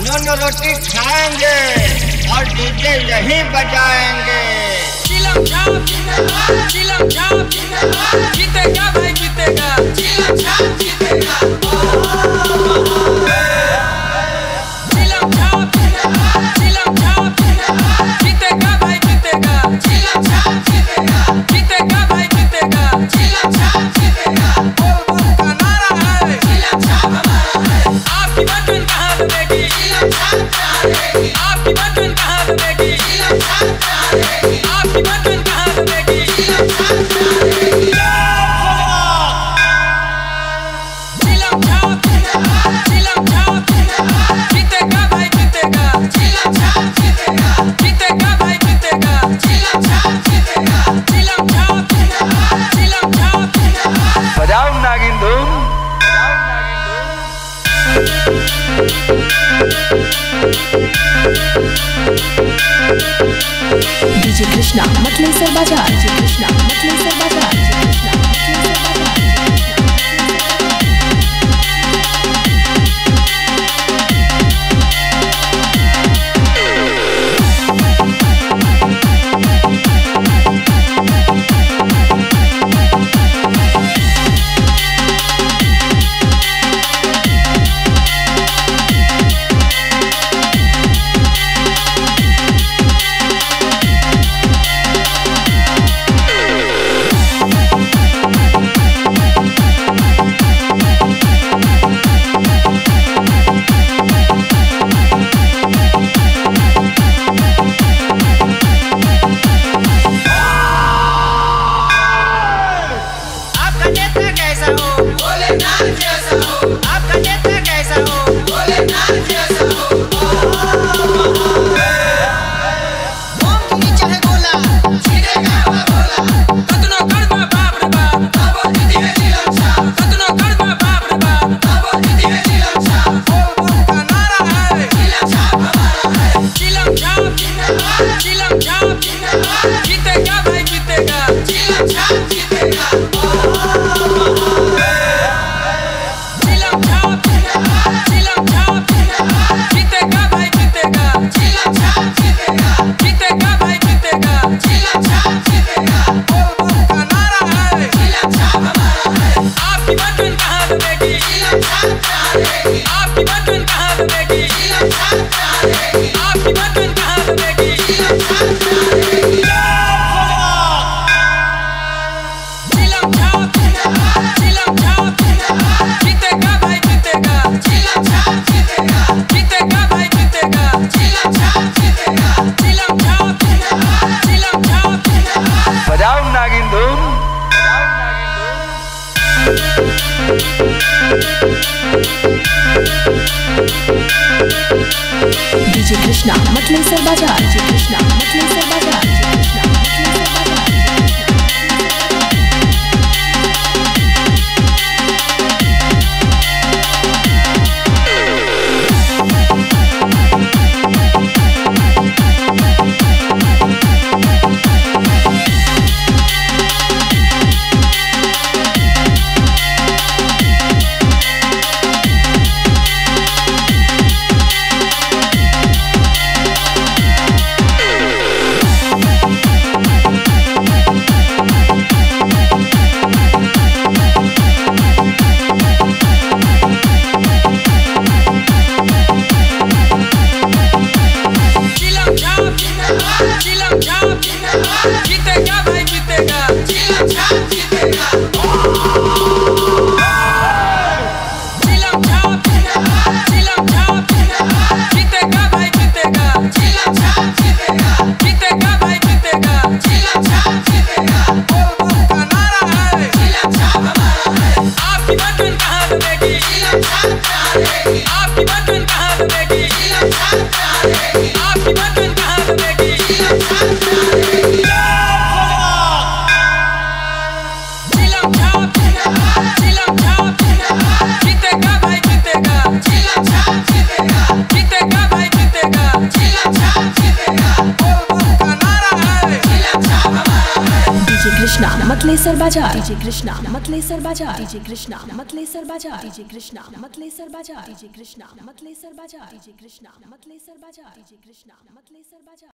दोनों रोटी खाएंगे और डीजे यहीं बजाएंगे। चिलम छाप चिलम छाप जीतेगा भाई जीतेगा चिलम छाप जीतेगा चिलम छाप जीतेगा भाई जीतेगा चिलम छाप जीतेगा भाई जीतेगा चिलम छाप जीतेगा बोल का नारा है चिलम छाप हमारा है। आपकी बटन कहाँ दबेगी चिलम छाप करेगी। आपकी बटन कहाँ दबेगी चिलम छाप करेगी। आपकी बटन कहाँ दबेगी चिलम छाप करेगी। चिलम छाप जीतेगा भाई जीतेगा चिलम छाप जीतेगा भाई जीतेगा चिलम छाप जीतेगा चिलम छाप बजाओ नागिन धुन। DjKrishna Mathileshwar Bazar DjKrishna Mathileshwar Bazar DjKrishna जीतेगा भाई जीतेगा चिलम छाप जीतेगा चिलम छाप जीतेगा भाई जीतेगा चिलम छाप जीतेगा भाई जीतेगा चिलम छाप जीतेगा बोल का नारा है चिलम छाप हमारा है। आपकी बटन कहाँ दबेगी चिलम छाप करेगी। आपकी बटन कहाँ दबेगी चिलम छाप करेगी। आपकी बटन कहाँ दबेगी चिलम छाप करेगी। जीतेगा भाई जीतेगा चिलम छाप जीतेगा भाई जीतेगा चिलम छाप जीतेगा चिलम छाप बजाओ नागिन धुन। DjKrishna Mathileshwar Bazar DjKrishna Mathileshwar Bazar DjKrishna Mathileshwar Bazar मतलेसर बाजार DjKrishna मतलेसर बाजार DjKrishna मतलेसर बाजार DjKrishna मतलेसर बाजार DjKrishna मतलेसर बाजार DjKrishna मतलेसर बाजार DjKrishna मतलेसर बाजार